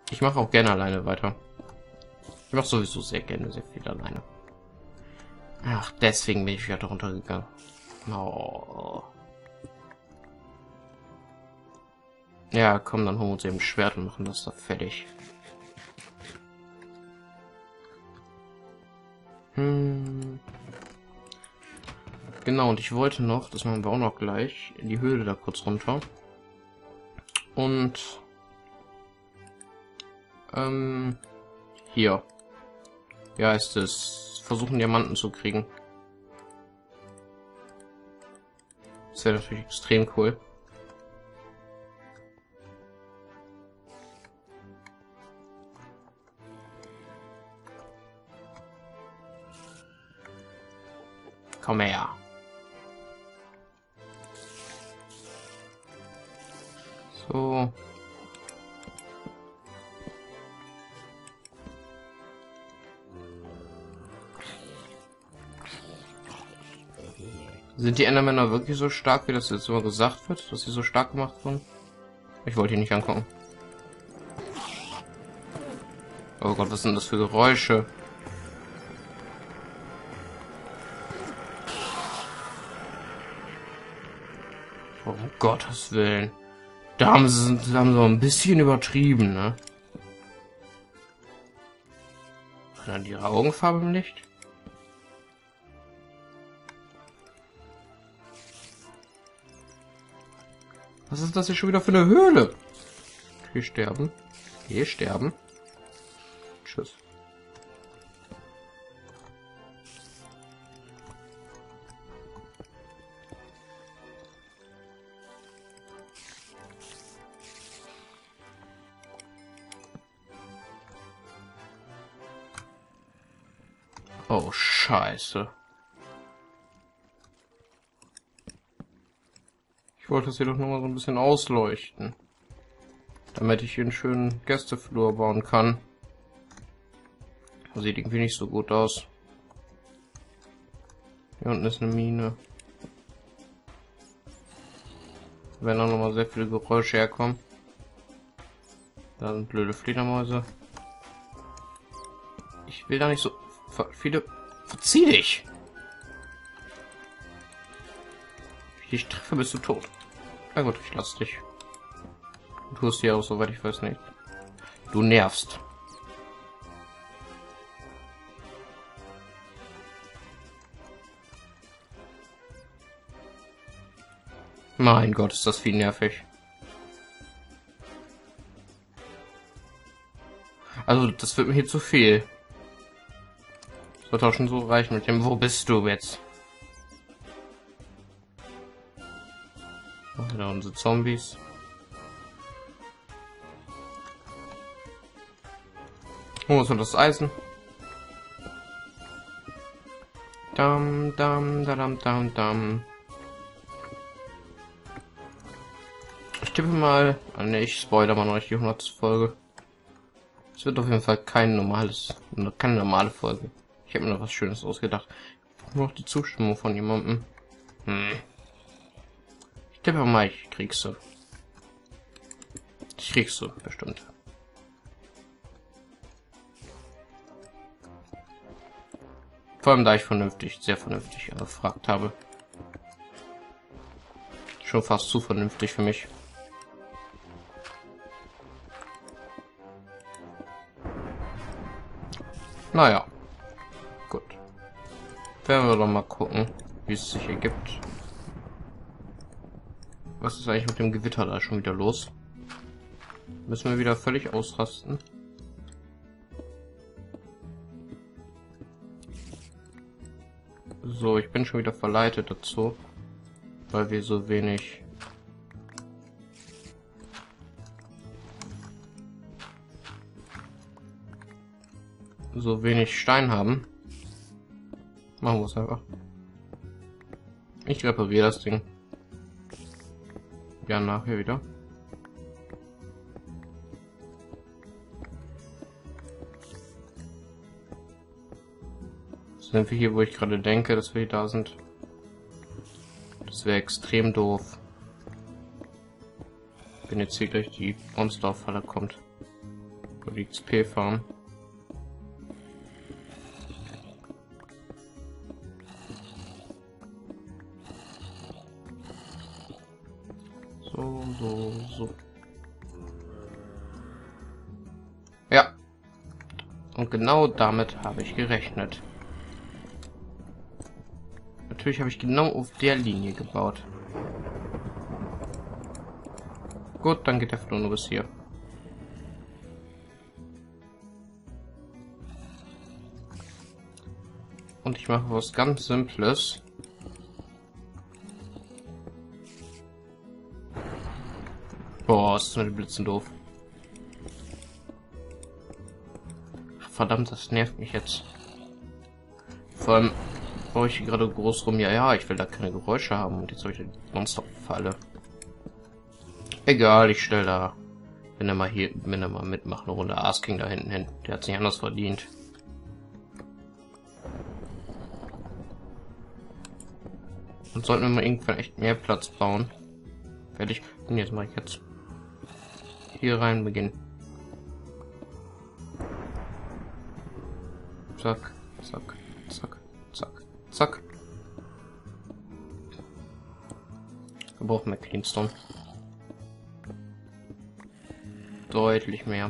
Ich mache auch gerne alleine weiter. Ich mache sowieso sehr gerne sehr viel alleine. Ach, deswegen bin ich wieder darunter gegangen. Oh. Ja, komm, dann holen wir uns eben ein Schwert und machen das da fertig. Genau, und ich wollte noch, das machen wir auch noch gleich, in die Höhle da kurz runter. Und hier. Wie heißt es? Versuchen Diamanten zu kriegen. Das wäre natürlich extrem cool. Komm her. So. Sind die Endermänner wirklich so stark, wie das jetzt immer gesagt wird, dass sie so stark gemacht wurden? Ich wollte die nicht angucken. Oh Gott, was sind das für Geräusche? Oh, um Gottes Willen. Da haben sie so ein bisschen übertrieben, ne? Und dann ihre Augenfarbe im Licht. Was ist das hier schon wieder für eine Höhle? Hier sterben. Hier sterben. Tschüss. Oh, Scheiße. Ich wollte das hier doch noch mal so ein bisschen ausleuchten. Damit ich hier einen schönen Gästeflur bauen kann. Das sieht irgendwie nicht so gut aus. Hier unten ist eine Mine. Da werden auch noch mal sehr viele Geräusche herkommen. Da sind blöde Fledermäuse. Ich will da nicht so viele... Verzieh dich! Wenn ich dich treffe, bist du tot. Na gut, ich lass dich. Du tust hier auch, soweit ich weiß, nicht. Du nervst. Mein Gott, ist das viel nervig. Also, das wird mir hier zu viel. Sollte auch schon so reichen mit dem, wo bist du jetzt? Ach, da unsere Zombies. Wo ist das Eisen? Dam, dam, dam, dam, dam. Ich tippe mal... Ah, ne, ich spoilere mal noch nicht die 100. Folge. Es wird auf jeden Fall keine normale Folge. Ich habe mir noch was Schönes ausgedacht. Ich brauche noch die Zustimmung von jemandem. Ich tippe mal, ich krieg's so. Ich krieg's so, bestimmt. Vor allem, da ich sehr vernünftig gefragt habe. Schon fast zu vernünftig für mich. Naja. Gut. Werden wir doch mal gucken, wie es sich ergibt. Was ist eigentlich mit dem Gewitter da schon wieder los? Müssen wir wieder völlig ausrasten? So, ich bin schon wieder verleitet dazu, weil wir so wenig Stein haben. Machen wir es einfach. Ich repariere das Ding. Ja, nachher wieder. Sind wir hier, wo ich gerade denke, dass wir hier da sind? Das wäre extrem doof. Wenn jetzt hier gleich die Monsterfalle kommt. Oder die XP farmen. So. Ja. Und genau damit habe ich gerechnet. Natürlich habe ich genau auf der Linie gebaut. Gut, dann geht der Floh nur bis hier. Und ich mache was ganz Simples. Boah, ist mit den Blitzen doof. Ach, verdammt, das nervt mich jetzt. Vor allem baue ich hier gerade groß rum. Ja, ich will da keine Geräusche haben. Und jetzt habe ich eine Monsterfalle. Egal, ich stelle da, wenn er mal mitmacht, eine Runde Asking da hinten hin. Der hat sich anders verdient. Und sollten wir mal irgendwann echt mehr Platz bauen. Fertig. Und jetzt mache ich jetzt hier rein beginnen. Zack, zack, zack, zack, zack. Wir brauchen mehr Cleanstone. Deutlich mehr.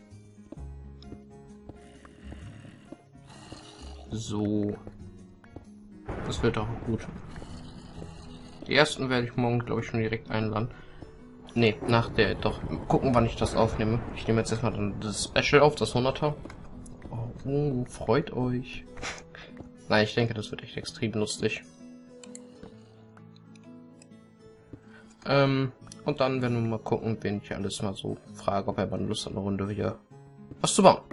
So. Das wird auch gut. Die ersten werde ich morgen, glaube ich, schon direkt einladen. Ne, nach der, doch. Gucken, wann ich das aufnehme. Ich nehme jetzt erstmal dann das Special auf, das 100er. Oh, freut euch. Nein, ich denke, das wird echt extrem lustig. Und dann werden wir mal gucken, wen ich alles mal so frage, ob er mal Lust hat, eine Runde wieder was zu bauen.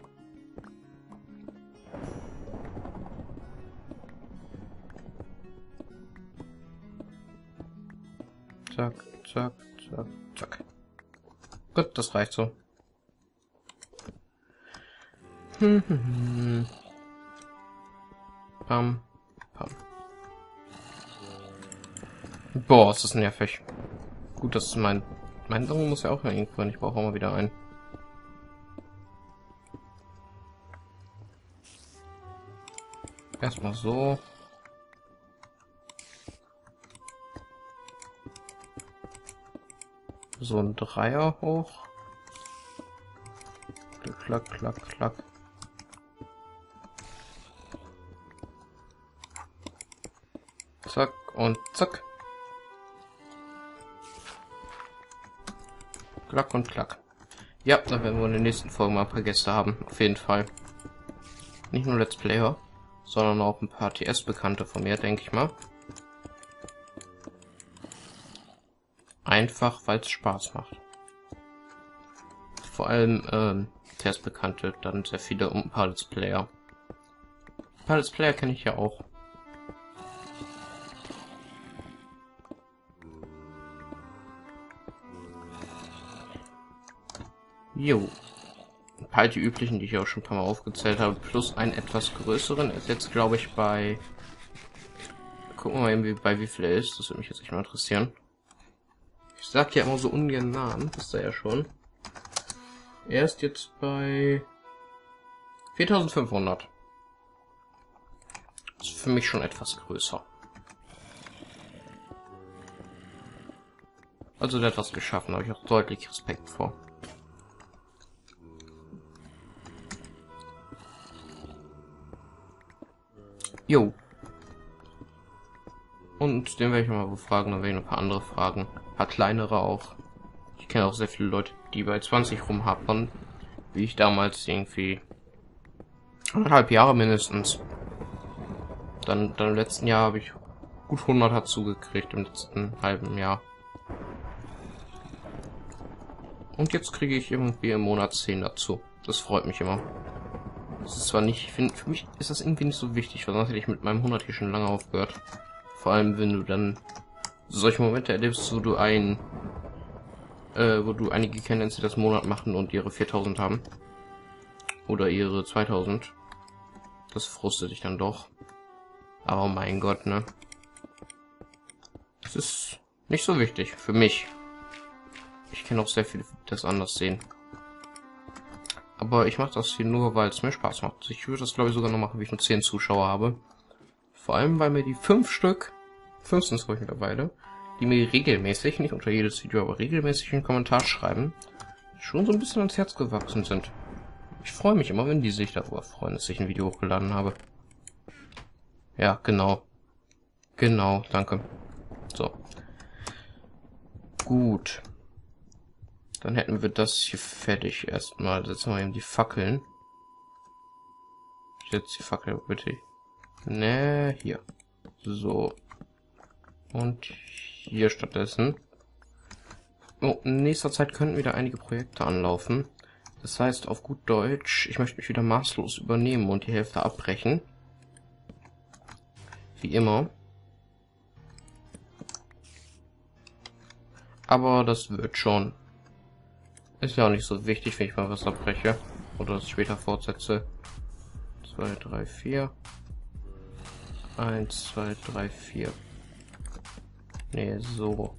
Zack, zack, zack, zack. Gut, das reicht so. Pam, pam. Boah, ist das nervig. Gut, das ist mein Dong muss ja auch irgendwo hin. Ich brauche auch mal wieder einen. Erstmal so. So ein Dreier hoch. Klack, klack, klack. Zack und zack. Klack und klack. Ja, dann werden wir in der nächsten Folge mal ein paar Gäste haben. Auf jeden Fall. Nicht nur Let's Player, sondern auch ein paar TS-Bekannte von mir, denke ich mal. Einfach, weil es Spaß macht. Vor allem TS-Bekannte, dann sehr viele und ein paar Let's Player. Ein paar Let's Player kenne ich ja auch. Jo. Ein paar die üblichen, die ich auch schon ein paar Mal aufgezählt habe, plus einen etwas größeren. Ist jetzt, glaube ich, bei... Gucken wir mal eben, bei wie viel er ist. Das würde mich jetzt nicht mal interessieren. Ich sag ja immer so ungern Namen, wisst ihr ja schon. Er ist jetzt bei 4500. Das ist für mich schon etwas größer. Also der hat was geschaffen, habe ich auch deutlich Respekt vor. Jo. Und den werde ich mal befragen, dann werde ich noch ein paar andere fragen. Ein paar kleinere auch. Ich kenne auch sehr viele Leute, die bei 20 rumhapern. Wie ich damals irgendwie 1,5 Jahre mindestens. Dann im letzten Jahr habe ich gut 100 dazu gekriegt, im letzten halben Jahr. Und jetzt kriege ich irgendwie im Monat 10 dazu. Das freut mich immer. Das ist zwar nicht, ich finde, für mich ist das irgendwie nicht so wichtig, weil sonst hätte ich mit meinem 100 hier schon lange aufgehört. Vor allem, wenn du dann solche Momente erlebst, wo du einige kennst, die das Monat machen und ihre 4000 haben. Oder ihre 2000. Das frustet dich dann doch. Aber mein Gott, ne? Das ist nicht so wichtig für mich. Ich kenne auch sehr viele, die das anders sehen. Aber ich mache das hier nur, weil es mir Spaß macht. Ich würde das, glaube ich, sogar noch machen, wie ich nur 10 Zuschauer habe. Vor allem, weil mir die 5 Stück, 15 habe ich mittlerweile, die mir regelmäßig, nicht unter jedes Video, aber regelmäßig einen Kommentar schreiben, schon so ein bisschen ans Herz gewachsen sind. Ich freue mich immer, wenn die sich darüber freuen, dass ich ein Video hochgeladen habe. Ja, genau. Genau, danke. So. Gut. Dann hätten wir das hier fertig erstmal. Setzen wir eben die Fackeln. Ich setze die Fackel bitte. Ne, hier. So. Und hier stattdessen. Oh, in nächster Zeit könnten wieder einige Projekte anlaufen. Das heißt, auf gut Deutsch, ich möchte mich wieder maßlos übernehmen und die Hälfte abbrechen. Wie immer. Aber das wird schon. Ist ja auch nicht so wichtig, wenn ich mal was abbreche. Oder das später fortsetze. 2, 3, 4. 1, 2, 3, 4. Nee, so.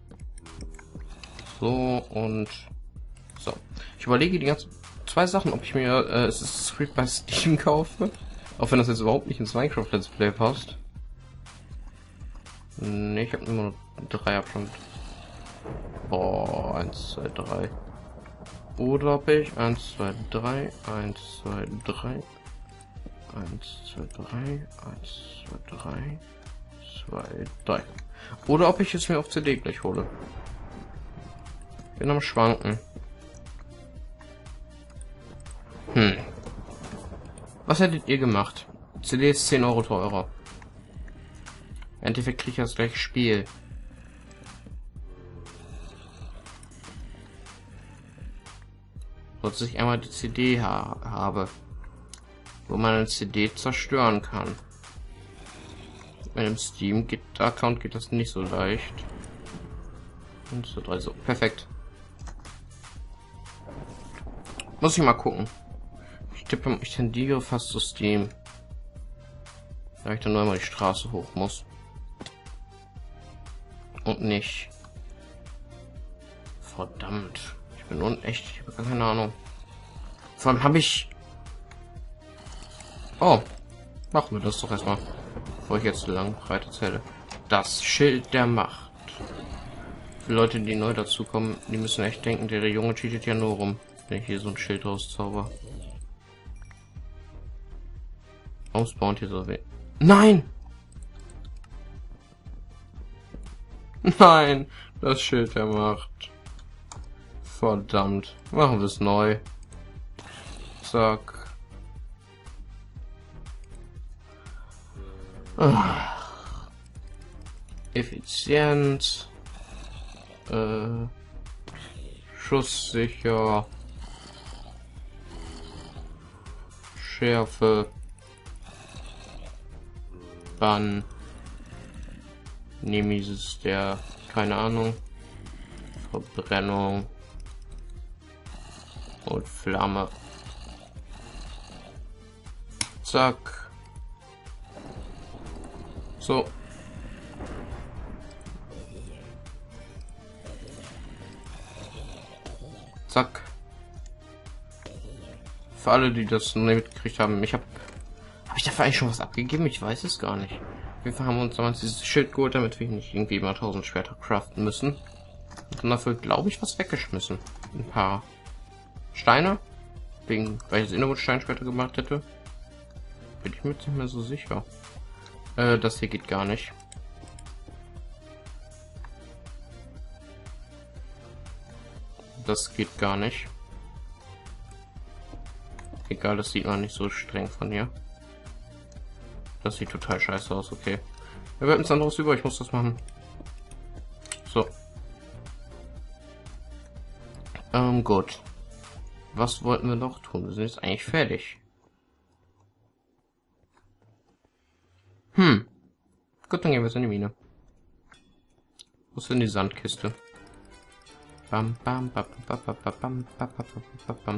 So und so. Ich überlege die ganzen 2 Sachen, ob ich mir Assassin's Creed bei Steam kaufe. Auch wenn das jetzt überhaupt nicht ins Minecraft Let's Play passt. Ne, ich habe nur 3 Abstand. Boah, 1, 2, 3. Oder ob ich 1, 2, 3, 1, 2, 3, 1, 2, 3, 1, 2, 3, 2, 3. Oder ob ich es mir auf CD gleich hole. Bin am Schwanken. Was hättet ihr gemacht? CD ist 10 Euro teurer. Im Endeffekt kriege ich das gleiche Spiel. Dass ich einmal die CD habe, wo man eine CD zerstören kann. Mit dem Steam-Account geht das nicht so leicht. Und so 3 so. Perfekt. Muss ich mal gucken. Ich tendiere fast zu Steam. Da ich dann nur einmal die Straße hoch muss. Und nicht. Verdammt. Ich bin echt. Ich habe gar keine Ahnung. Vor allem habe ich. Oh. Machen wir das doch erstmal. Bevor ich jetzt lang breit erzähle. Das Schild der Macht. Für Leute, die neu dazukommen, die müssen echt denken, der Junge cheatet ja nur rum, wenn ich hier so ein Schild rauszauber. Warum spawnt hier so weh? Nein! Nein! Das Schild der Macht. Verdammt. Machen wir es neu. Zack. Effizient. Schusssicher. Schärfe. Bann. Nemesis der, keine Ahnung. Verbrennung. Und Flamme. Zack. So. Zack. Für alle, die das noch nicht mitgekriegt haben, habe ich dafür eigentlich schon was abgegeben? Ich weiß es gar nicht. Auf jeden Fall haben wir uns damals dieses Schild geholt, damit wir nicht irgendwie mal 1000 Schwerter craften müssen. Und dann dafür, glaube ich, was weggeschmissen. Ein paar Steine. Wegen, weil ich das Innerwood-Steinschwerter gemacht hätte. Bin ich mir jetzt nicht mehr so sicher. Das hier geht gar nicht. Das geht gar nicht. Egal, das sieht man nicht so streng von hier. Das sieht total scheiße aus, okay. Wir werden uns anderes über, ich muss das machen. So. Gut. Was wollten wir noch tun? Wir sind jetzt eigentlich fertig. Gut, dann gehen wir jetzt in die Mine. Wo ist denn die Sandkiste? Bam, bam, bam, bam, bam, bam, bam, bam, bam, bam.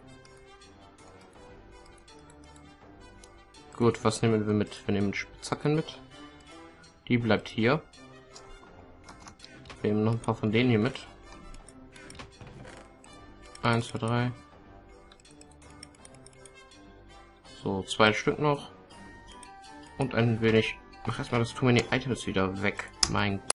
Gut, was nehmen wir mit? Wir nehmen Spitzhacken mit. Die bleibt hier. Wir nehmen noch ein paar von denen hier mit. 1, 2, 3. So, 2 Stück noch. Und ein wenig... Mach erstmal das Too Many Items wieder weg. Mein